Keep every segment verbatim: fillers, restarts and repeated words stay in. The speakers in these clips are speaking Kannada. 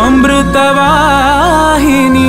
ಅಮೃತವಾಹಿನಿ.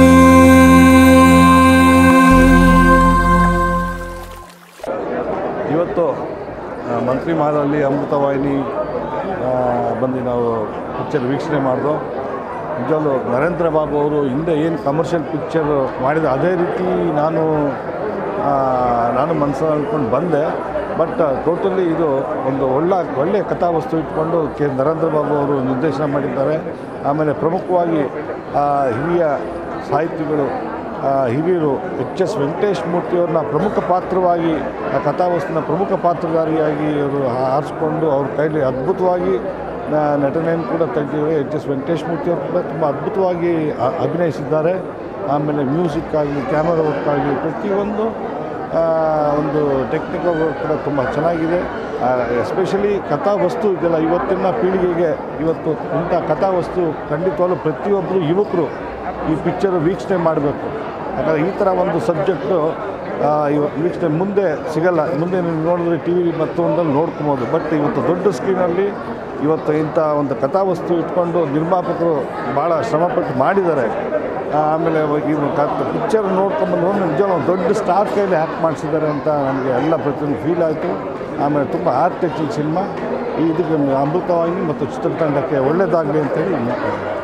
ಇವತ್ತು ಮಂತ್ರಿ ಮಹಲಲ್ಲಿ ಅಮೃತವಾಹಿನಿ ಬಂದು ನಾವು ಪಿಕ್ಚರ್ ವೀಕ್ಷಣೆ ಮಾಡಿದೋ. ನಿಜವಾಗ್ಲೂ ನರೇಂದ್ರ ಬಾಬು ಅವರು ಹಿಂದೆ ಏನು ಕಮರ್ಷಿಯಲ್ ಪಿಕ್ಚರ್ ಮಾಡಿದ ಅದೇ ರೀತಿ ನಾನು ನಾನು ಮನಸ್ಸಲ್ಲಿ ಅಂದ್ಕೊಂಡು ಬಂದೆ. ಬಟ್ ಟೋಟಲಿ ಇದು ಒಂದು ಒಳ್ಳೆ ಒಳ್ಳೆಯ ಕಥಾವಸ್ತು ಇಟ್ಕೊಂಡು ಕೆ ನರೇಂದ್ರ ಬಾಬು ಅವರು ನಿರ್ದೇಶನ ಮಾಡಿದ್ದಾರೆ. ಆಮೇಲೆ ಪ್ರಮುಖವಾಗಿ ಹಿರಿಯ ಸಾಹಿತಿಗಳು ಹಿರಿಯರು ಎಚ್ ಎಸ್ ವೆಂಕಟೇಶ್ ಮೂರ್ತಿಯವ್ರನ್ನ ಪ್ರಮುಖ ಪಾತ್ರವಾಗಿ ಆ ಕಥಾವಸ್ತುನ ಪ್ರಮುಖ ಪಾತ್ರಧಾರಿಯಾಗಿ ಅವರು ಆರಿಸ್ಕೊಂಡು ಅವ್ರ ಕೈಲಿ ಅದ್ಭುತವಾಗಿ ನಟನೆಯನ್ನು ಕೂಡ ತೆಗೆದಿದ್ದಾರೆ. ಎಚ್ ಎಸ್ ವೆಂಕಟೇಶ್ ಮೂರ್ತಿಯವರು ಕೂಡ ತುಂಬ ಅದ್ಭುತವಾಗಿ ಅಭಿನಯಿಸಿದ್ದಾರೆ. ಆಮೇಲೆ ಮ್ಯೂಸಿಕ್ ಆಗಲಿ, ಕ್ಯಾಮರಾ ವರ್ಕ್ ಆಗಲಿ, ಪ್ರತಿಯೊಂದು ಒಂದು ಟೆಕ್ನಿಕಲ್ ವರ್ಕ್ ಕೂಡ ತುಂಬ ಚೆನ್ನಾಗಿದೆ. ಎಸ್ಪೆಷಲಿ ಕಥಾವಸ್ತು ಇದೆಲ್ಲ ಇವತ್ತಿನ ಪೀಳಿಗೆಗೆ ಇವತ್ತು ಇಂಥ ಕಥಾವಸ್ತು ಖಂಡಿತವಾಗ್ಲೂ ಪ್ರತಿಯೊಬ್ಬರು ಯುವಕರು ಈ ಪಿಕ್ಚರ್ ವೀಕ್ಷಣೆ ಮಾಡಬೇಕು. ಯಾಕಂದರೆ ಈ ಥರ ಒಂದು ಸಬ್ಜೆಕ್ಟು ವೀಕ್ಷಣೆ ಮುಂದೆ ಸಿಗಲ್ಲ. ಮುಂದೆ ನೀವು ನೋಡಿದ್ರೆ ಟಿ ವಿ ಮತ್ತೊಂದಲ್ಲಿ ನೋಡ್ಕೊಬೋದು. ಬಟ್ ಇವತ್ತು ದೊಡ್ಡ ಸ್ಕ್ರೀನಲ್ಲಿ ಇವತ್ತು ಇಂಥ ಒಂದು ಕಥಾವಸ್ತು ಇಟ್ಕೊಂಡು ನಿರ್ಮಾಪಕರು ಭಾಳ ಶ್ರಮಪಟ್ಟು ಮಾಡಿದ್ದಾರೆ. ಆಮೇಲೆ ಈ ಪಿಕ್ಚರ್ ನೋಡ್ಕೊಂಬಂದು ನಿಜವಾಗ್ಲೂ ಒಂದು ದೊಡ್ಡ ಸ್ಟಾರ್ ಕೈಲಿ ಹ್ಯಾಕ್ ಮಾಡಿಸಿದ್ದಾರೆ ಅಂತ ನನಗೆ ಎಲ್ಲ ಪ್ರತಿಯೊಂದು ಫೀಲ್ ಆಯಿತು. ಆಮೇಲೆ ತುಂಬ ಹಾರ್ಟ್ ಟಚಿಂಗ್ ಸಿನಿಮಾ. ಇದಕ್ಕೆ ಅಮೃತವಾಹಿನಿ ಮತ್ತು ಚಿತ್ರತಂಡಕ್ಕೆ ಒಳ್ಳೆಯದಾಗಲಿ ಅಂತೇಳಿ